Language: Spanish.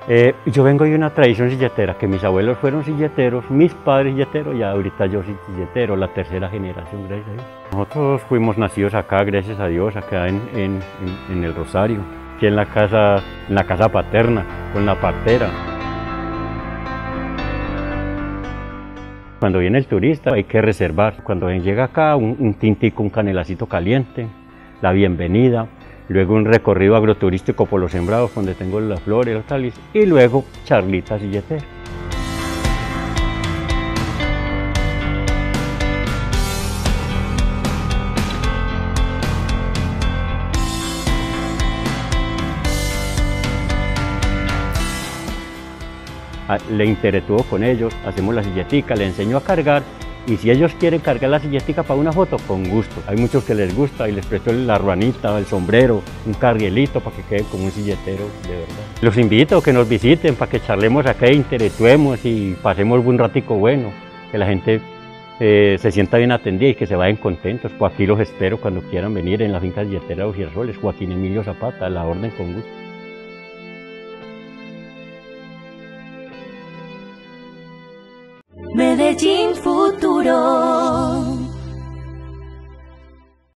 Yo vengo de una tradición silletera, que mis abuelos fueron silleteros, mis padres silleteros y ahorita yo soy silletero, la tercera generación, gracias a Dios. Nosotros fuimos nacidos acá, gracias a Dios, acá en el Rosario, aquí en la casa paterna, con la partera. Cuando viene el turista hay que reservar. Cuando llega acá, un tintico, un canelacito caliente, la bienvenida. Luego un recorrido agroturístico por los sembrados donde tengo las flores, los hortalizas, y luego charlita silletera. Le interactúo con ellos, hacemos la silletica, le enseño a cargar, y si ellos quieren cargar la silletica para una foto, con gusto. Hay muchos que les gusta y les presto la ruanita, el sombrero, un carrielito para que queden como un silletero de verdad. Los invito a que nos visiten para que charlemos acá, interactuemos y pasemos un ratico bueno, que la gente se sienta bien atendida y que se vayan contentos. Pues aquí los espero cuando quieran venir en la finca silletera de los Girasoles, Joaquín Emilio Zapata, a la orden con gusto. Medellín Futuro.